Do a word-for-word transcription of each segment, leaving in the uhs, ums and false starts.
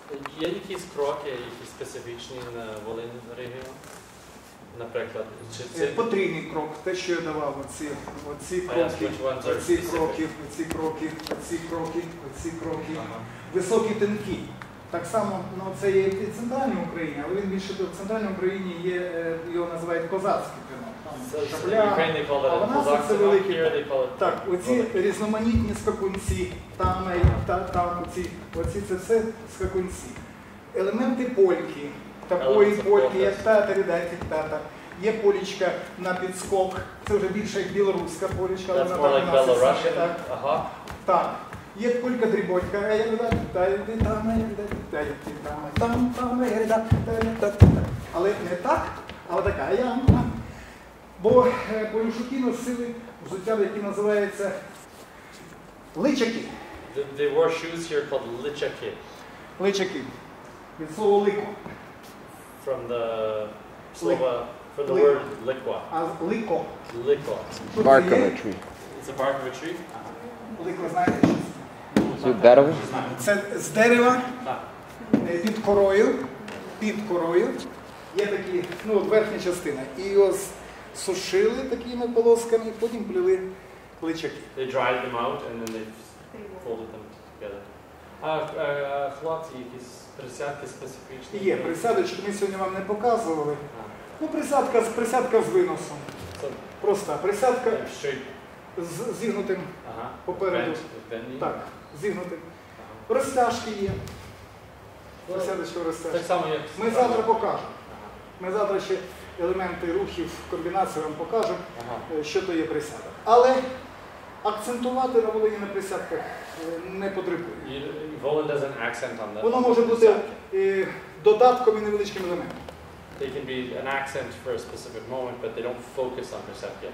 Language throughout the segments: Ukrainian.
Є якісь кроки, які специфічні на Волинь регіону? Наприклад, чи це... Потрійний крок, те, що я давав, оці, оці кроки, оці кроки, оці кроки, оці кроки, оці кроки, ага. Високі тонкі. Так само, ну, це є і в Центральній Україні, але він більше в Центральній Україні є, його називають козацький тенор. Шабля, а в нас це великі. Так, оці різноманітні скакунці, там, там, там оці, оці це все скакунці. Елементи польки. Такої польки, як татарі, дайте татар. Є полічка на підскок, це вже більше як білоруська полічка, але вона так у нас є. Так. Ага. Так. Є полька дрібонька, але не так, а така ямка. Бо полюшуки носили взуття, яке називається личаки. They wore shoes here called lichaki. Личаки. Від слова лико. From the slova, from the word liqua. А лико. Liqua. Bark of a tree. It's a bark of a tree? Лико, знаєте, що це? Це дерево? Це з дерева, під корою, під корою. Є такі, ну, верхня частина. І його сушили такими полосками, і потім плели личаки. They dried them out and then they folded them together. А хлопці, якісь присядки специфічні? Є присядочки, ми сьогодні вам не показували. А. Ну, присядка, присядка з виносом. So, проста присядка з зігнутим ага. Попереду. Bend, так, зігнутим. Ага. Розтяжки є. Присядочка розтяжки. Так само, як ми завтра покажемо. Ага. Ми завтра ще елементи рухів, комбінації вам покажемо, ага. Що то є присядок. Але акцентувати на Волині на присядках не потребує. Воно може бути е, додатком і невеличким елементом. They can be an accent for a specific moment, but they don't focus on perception.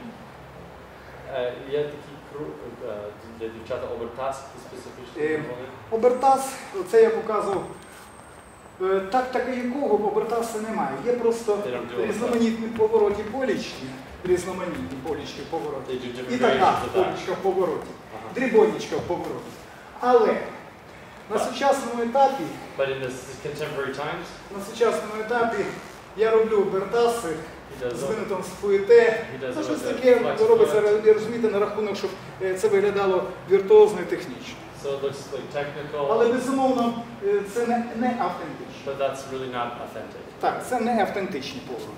Є такі для дівчата обертас специфічні? Обертас, це я показував. Так, таке якого обертаса немає. Є просто різноманітні повороті полічки. Різноманітні полічки в повороті. І така полічка в повороті. Ага. Дрібонечка в повороті. Але на сучасному етапі, times, на сучасному етапі я роблю обертаси з винутом з фуєте. Це щось таке робиться, розумієте, на рахунок, щоб це виглядало віртуозно і технічно. So it looks like technical. Але безумовно це не, не автентично. But that's really not authentic. Так, це не автентичні повороти.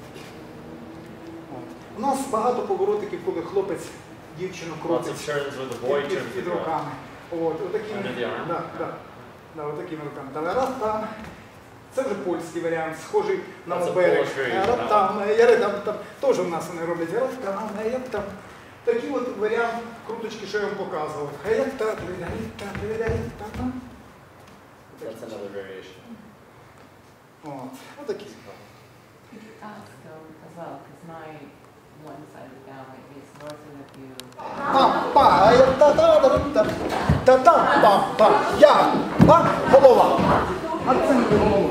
У нас багато поворотиків, коли хлопець дівчину крутить під, під руками. От, отакими, да, да, да, отакими руками. Та раз там, це вже польський варіант, схожий на моберик. Раз там, яри там, теж у нас вони роблять. Раз там, як там. Такий от варіант круточки, що я вам показував. Як так, так, That's another variation. От, отакі. As well, because my one side of the family is northern of you. Па-па, та-та-та-та, та-та-па-па, я, па, голова. Акценти голови.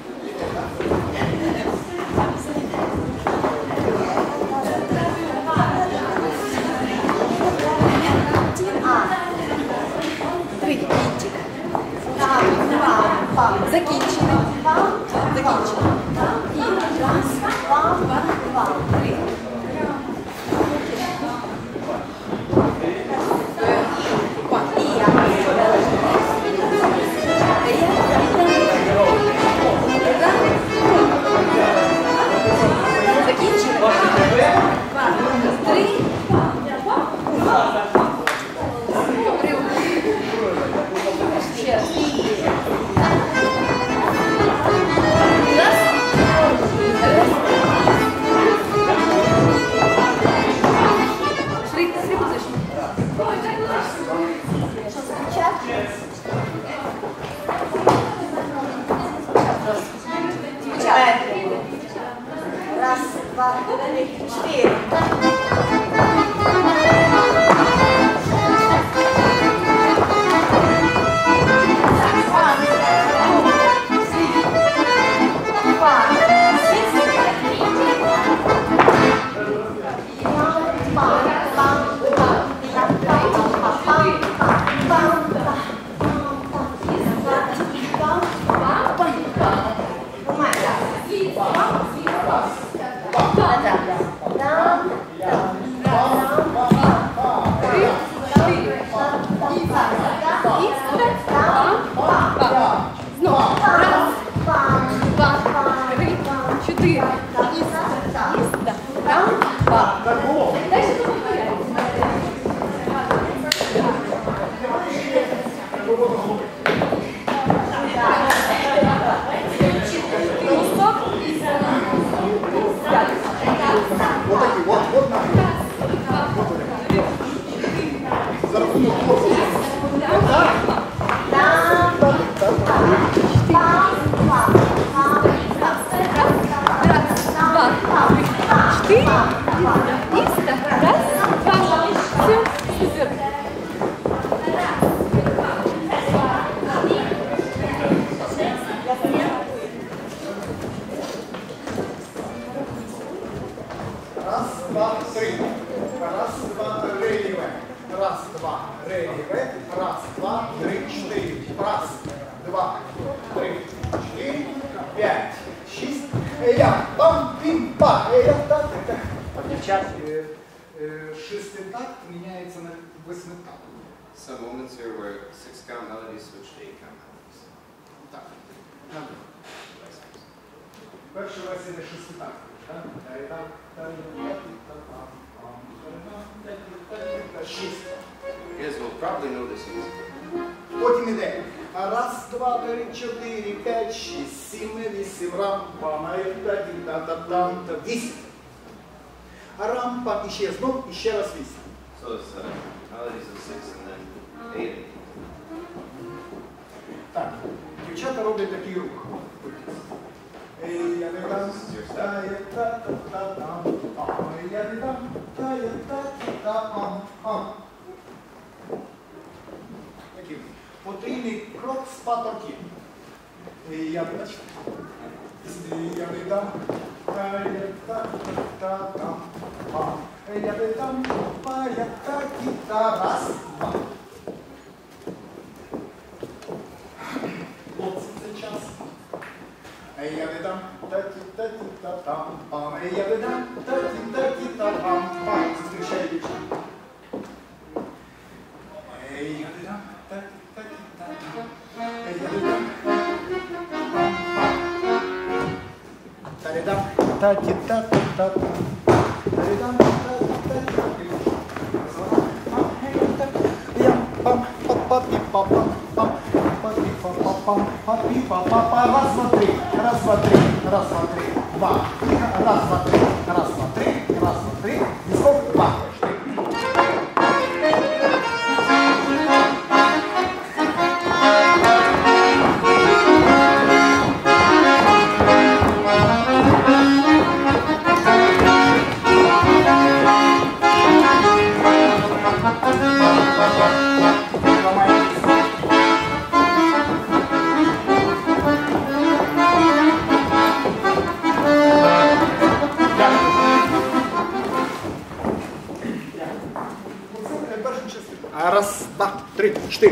Закінчили. Закінчили. І раз, два, два, три. І я. Закінчили. Два, три. Ще раз. Раз, два, три, четыре. Wow. Some moments here where six count melodies switch to eight count melodies. Перший версія не шеститактний. You guys will probably know this music. Потім іде. Раз, два, три, чотири, п'ять, шість, сім, вісім, рампа, та вісім. А рампа і ще знов, і ще раз вісім. So it's uh, melodies of six and then eight. Так, дівчата роблять такий рух. Ей, я не дам, та я та та та там, ой, я не дам, та я та та там, ам. Такий потрійний крок з паторки. Ей, я бачу. Я не дам, та я та та там, ам. Ей, я не дам, та я та та раз, два. Хлопці, це час. Ей, я не дам, та-ті-та-ті-та-там, пам. Ей, я не дам, та-ті-та-ті-та-пам, пам. Зустрічай дівчину. Ей, я не дам, та-ті-та-ті-та-там. Ей, я не дам, пам-пам. Та не дам, та-ті-та-ті-та-там. Та не дам, та-ті-та-ті-та-там. Я пам, па-па-пі-па-пам, пам. Папа, раз, два, три, раз, два, три, раз, два, три, два, раз, два, три, раз, два, три, раз, два, три, дисков, два. Раз, два, три, чотири.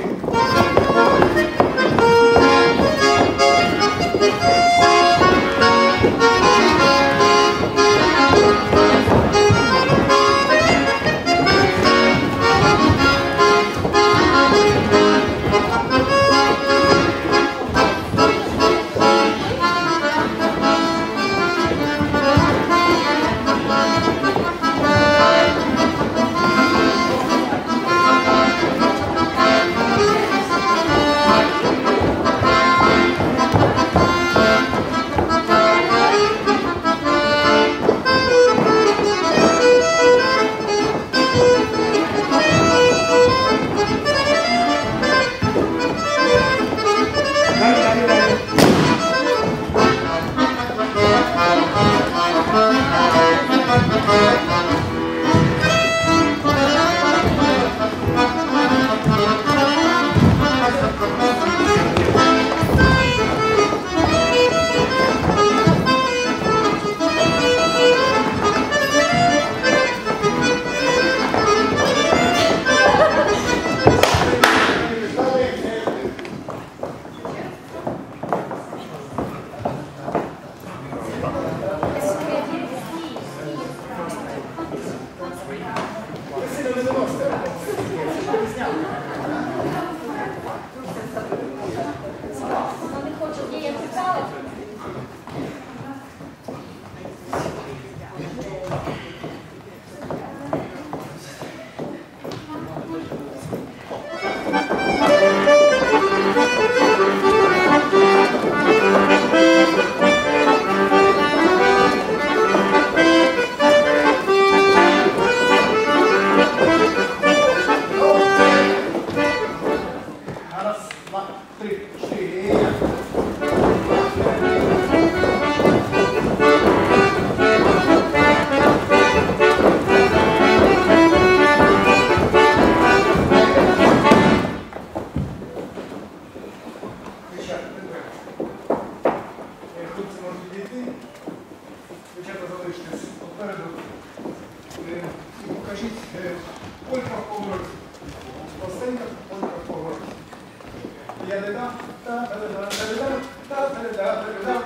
Я-да-да, та-да-да, та-да-да, та-да-да, та-да-да.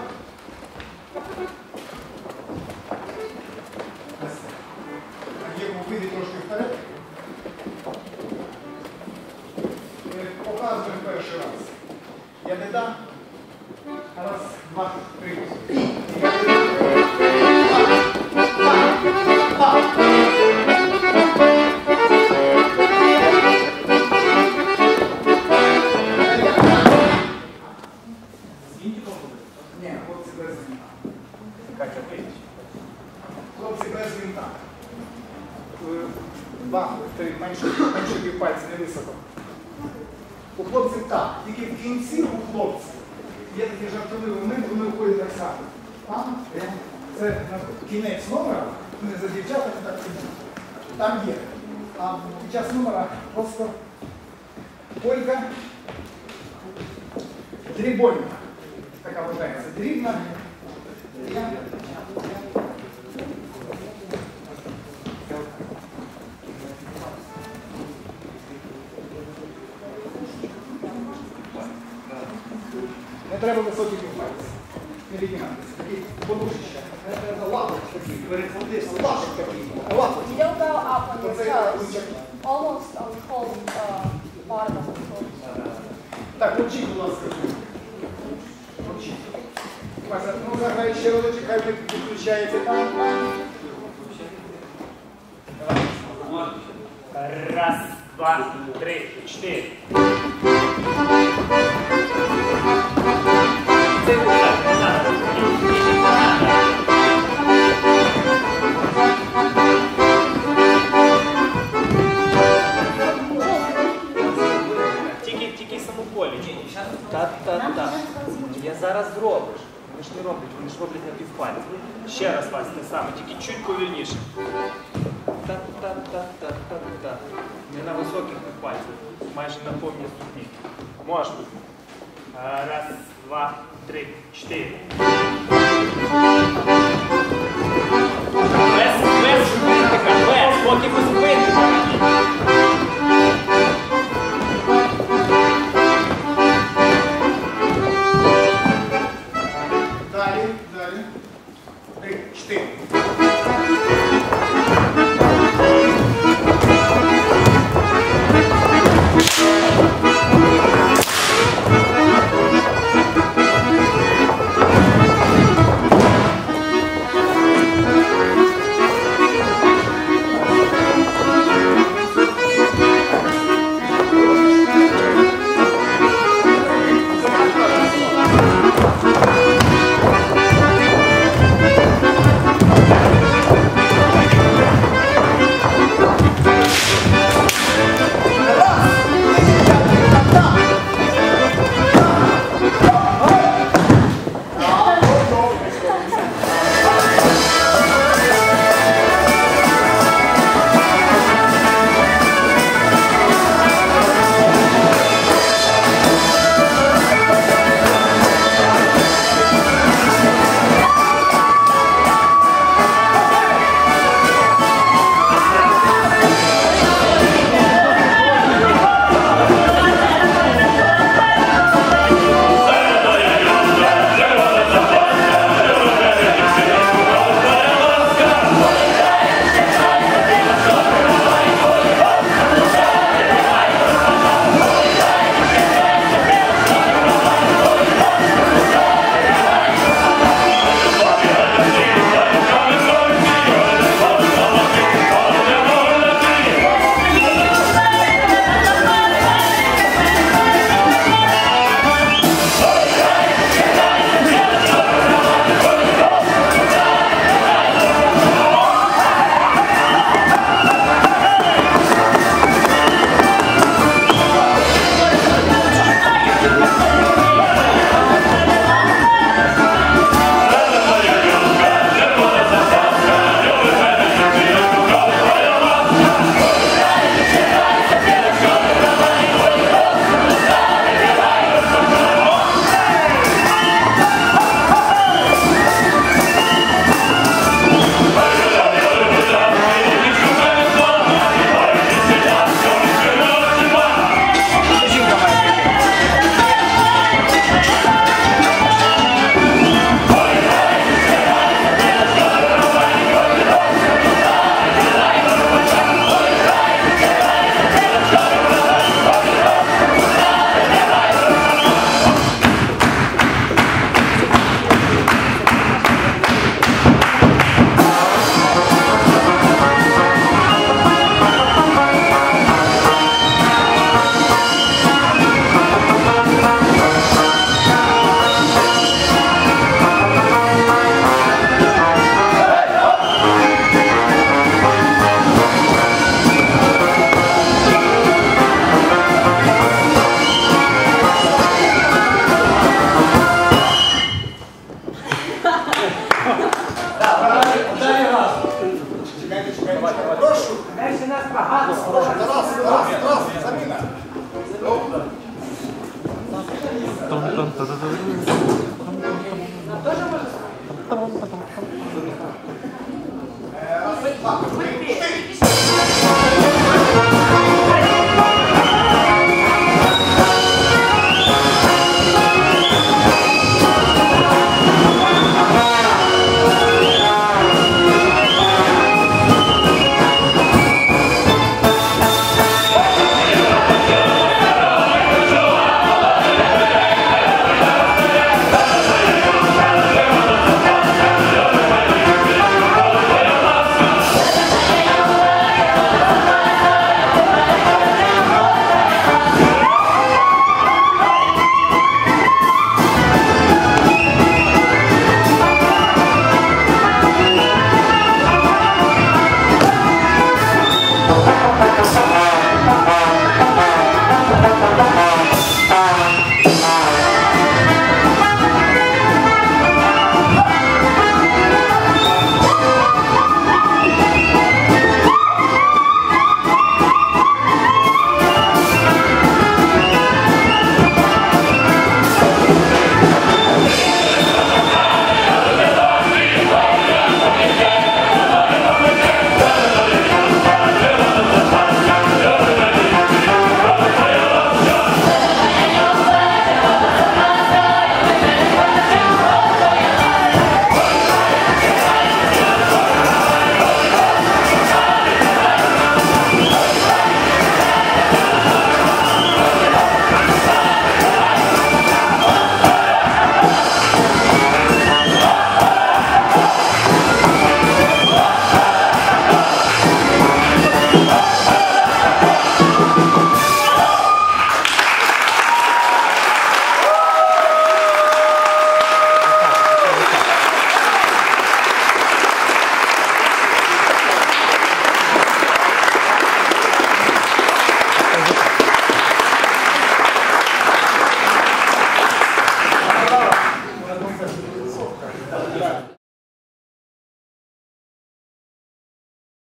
А є вийди трошки вперед. Показуємо перший раз. Я-да-да. Раз, два, три. Ні, хлопці без вінта. Катя, вийдеш. Хлопці без вінта. Два, три, менше, менше півпальця, не високо. У хлопців так, тільки в кінці у хлопців є такий жартовий момент, вони виходять так само. Там, це на кінець номера, не за дівчатами так сидять. Там є. А під час номера просто полька дрібольна. Така вважається. Дрібна. Не треба високі півпальці. Не відніматися. Такі подушечка. Не треба лапоть такий. Перекладиш. Лапоть такий. Лапоть. You don't go up on your Оце toes, ручок. almost on the whole uh, bottom of the toes. Так, мовчіть, будь ласка. Мовчіть. Вася, ну заграй ще разочок, хай ви відключаєте там. Раз, два, три, чотири. Це не так, не надо. Тільки, тільки самополі. Та-та-та. Я зараз зроблю. Вони ж не роблять, вони ж роблять на півпальця. Ще раз, Вась, те саме, тільки чуть повільніше. Та-та-та-та-та-та. Не на високих півпальцях, майже на повній ступні. Можна. Раз, два, три, чотири. Без, без, без, без, поки